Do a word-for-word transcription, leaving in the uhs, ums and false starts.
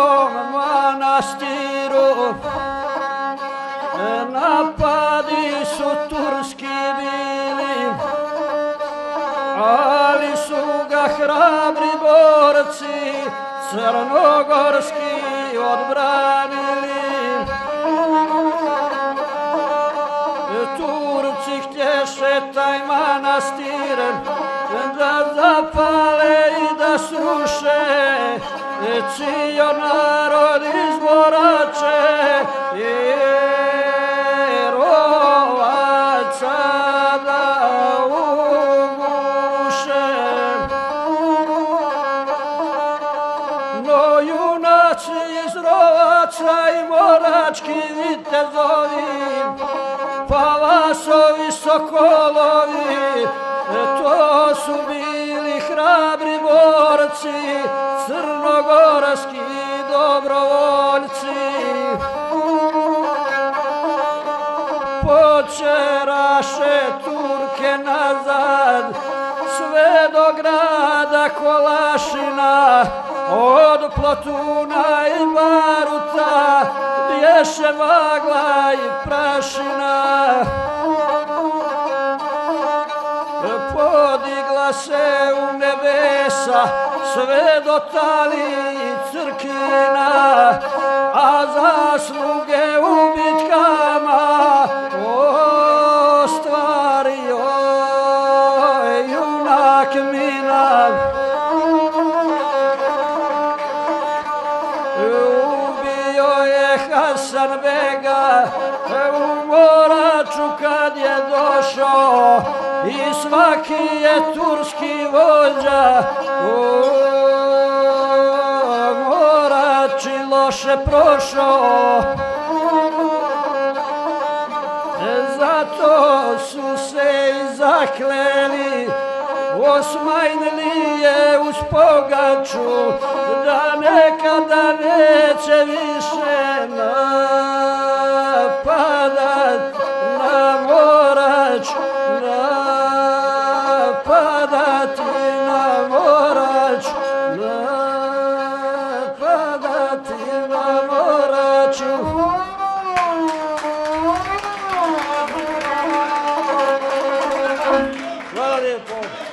tom manastiru napadi su turski bili, ali su ga hrabri borci crnogorski odbranili. Turci htješe taj manastir da zapale i da sruše, cijel narod izborače jer ovaca da uguše. No junaci iz Rovaca i morački vitezovi, Palasovi sokolovi, to su bili hrabri borci, crnogorski dobrovoljci. Počeraše Turke nazad, sve do grada Kolašina, od Plotuna i Baruta bješe magla i prašina. Podigla se u nebesa sve do Talije i Crkina, a zasluge u bitkama ostvario junak Milan. Ubio je Hasanbega u Moraču kad je došao, i svaki je turski vođa u Morači loše prošao. Zato su se i zakleli Osmanlije uz pogaču da nekada neće više napadat na Morač, napadati na Morač, napadati na Moraču. Hvala lijepo.